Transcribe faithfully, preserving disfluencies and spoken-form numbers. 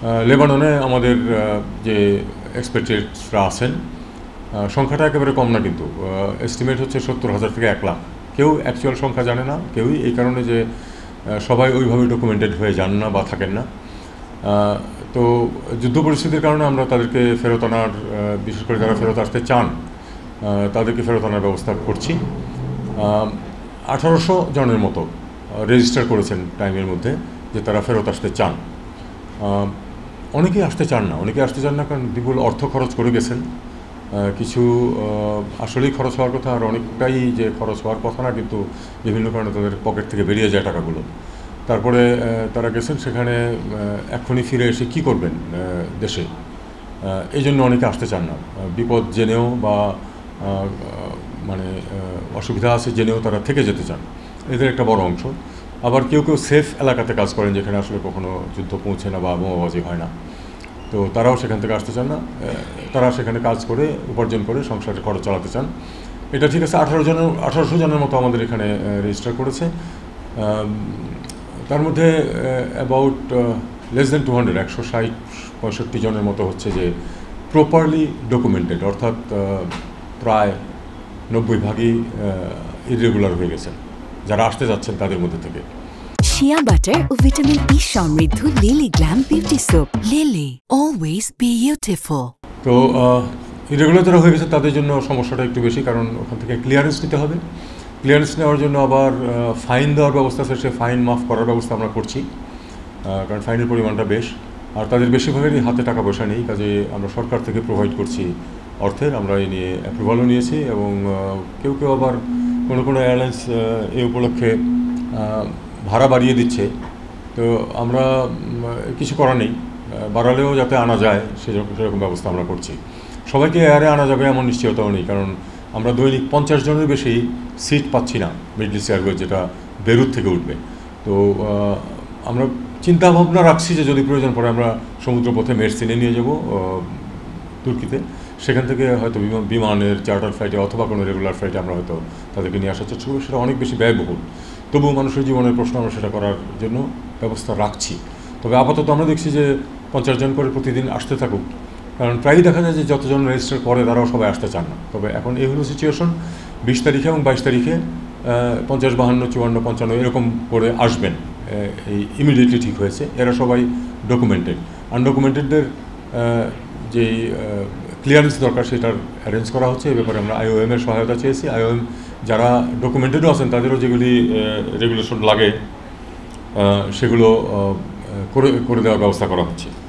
লেবাননে আমাদের যে এক্সপেক্টেডসরা আছেন সংখ্যাটা একেবারে কম না, কিন্তু এস্টিমেট হচ্ছে সত্তর হাজার থেকে এক লাখ। কেউ অ্যাকচুয়াল সংখ্যা জানে না, কেউই, এই কারণে যে সবাই ওইভাবে ডকুমেন্টেড হয়ে যান না বা থাকেন না। তো যুদ্ধ পরিস্থিতির কারণে আমরা তাদেরকে ফেরত আনার, বিশেষ করে যারা ফেরত আসতে চান তাদেরকে ফেরত আনার ব্যবস্থা করছি। আঠারোশো জনের মতো রেজিস্টার করেছেন টাইমের মধ্যে যে তারা ফেরত আসতে চান। অনেকেই আসতে চান না, অনেকেই আসতে চান না কারণ বিপুল অর্থ খরচ করে গেছেন। কিছু আসলেই খরচ হওয়ার কথা, আর অনেকটাই যে খরচ হওয়ার কথা না, কিন্তু বিভিন্ন কারণে তাদের পকেট থেকে বেরিয়ে যায় টাকাগুলো। তারপরে তারা গেছেন সেখানে, এক্ষুনি ফিরে এসে কী করবেন দেশে, এই জন্য অনেকে আসতে চান না। বিপদ জেনেও বা মানে অসুবিধা আছে জেনেও তারা থেকে যেতে চান, এদের একটা বড় অংশ। আবার কেউ কেউ সেফ এলাকাতে কাজ করেন যেখানে আসলে কখনো যুদ্ধ পৌঁছে না বা বোমাবাজি হয় না, তো তারাও সেখান থেকে আসতে চান না। তারা সেখানে কাজ করে উপার্জন করে সংসারের খরচ চালাতে চান। এটা ঠিক আছে। আঠারো জনের আঠারোশো জনের মতো আমাদের এখানে রেজিস্টার করেছে। তার মধ্যে about less than two hundred একশো ষাট পঁয়ষট্টি জনের মতো হচ্ছে যে প্রপারলি ডকুমেন্টেড, অর্থাৎ প্রায় নব্বই ভাগই ইরেগুলার হয়ে গেছেন যারা আসতে যাচ্ছেন তাদের মধ্যে থেকে। শিয়া বাটার ও ভিটামিন ই সমৃদ্ধ Lily glam beauty soap. Lily, always beautiful. তো ইরেগুলার যারা হয়ে গেছে তাদের জন্য সমস্যাটা একটু বেশি, কারণ ওখান থেকে ক্লিয়ারেন্স নিতে হবে। ক্লিয়ারেন্স নেওয়ার জন্য আবার ফাইন দেওয়ার ব্যবস্থা আছে, সে ফাইন মাফ করার ব্যবস্থা আমরা করছি, কারণ ফাইনের পরিমাণটা বেশ। আর তাদের বেশিরভাগেরই হাতে টাকা পয়সা নেই, কাজে আমরা সরকার থেকে প্রোভাইড করছি অর্থের। আমরা এই নিয়ে অ্যাপ্রুভালও নিয়েছি, এবং কেউ কেউ আবার কোনো কোনো এয়ারলাইন্স এই উপলক্ষে ভাড়া বাড়িয়ে দিচ্ছে। তো আমরা কিছু করার নেই, বাড়ালেও যাতে আনা যায় সেরকম সেরকম ব্যবস্থা আমরা করছি। সবাইকে এয়ারে আনা যাবে এমন নিশ্চয়তাও নেই, কারণ আমরা দৈনিক পঞ্চাশ জনের বেশি সিট পাচ্ছি না মিডল ইস্ট এয়ারওয়েজ, যেটা বেরুত থেকে উঠবে। তো আমরা চিন্তা ভাবনা রাখছি যে যদি প্রয়োজন পড়ে আমরা সমুদ্রপথে মেরসিনে নিয়ে যাব তুর্কিতে, সেখান থেকে হয়তো বিমানের চার্টার ফ্লাইটে অথবা কোনো রেগুলার ফ্লাইটে আমরা হয়তো তাদেরকে নিয়ে আসার চেষ্টা করব। সেটা অনেক বেশি ব্যয়বহুল, তবুও মানুষের জীবনের প্রশ্ন আমরা সেটা করার জন্য ব্যবস্থা রাখছি। তবে আপাতত আমরা দেখছি যে পঞ্চাশ জন করে প্রতিদিন আসতে থাকুক, কারণ প্রায়ই দেখা যায় যে যতজন রেজিস্টার করে তারাও সবাই আসতে চান না। তবে এখন এই হলো সিচুয়েশন। বিশ তারিখে এবং বাইশ তারিখে পঞ্চাশ বাহান্ন চুয়ান্ন পঞ্চান্ন এরকম করে আসবেন, এই ইমিডিয়েটলি ঠিক হয়েছে। এরা সবাই ডকুমেন্টেড। আনডকুমেন্টেডদের যেই ক্লিয়ারেন্স দরকার সেটার অ্যারেঞ্জ করা হচ্ছে। এ ব্যাপারে আমরা আইওএমের সহায়তা চেয়েছি। আইওএম যারা ডকুমেন্টেডও আছেন তাদেরও যেগুলি রেগুলেশন লাগে সেগুলো করে করে দেওয়ার ব্যবস্থা করা হচ্ছে।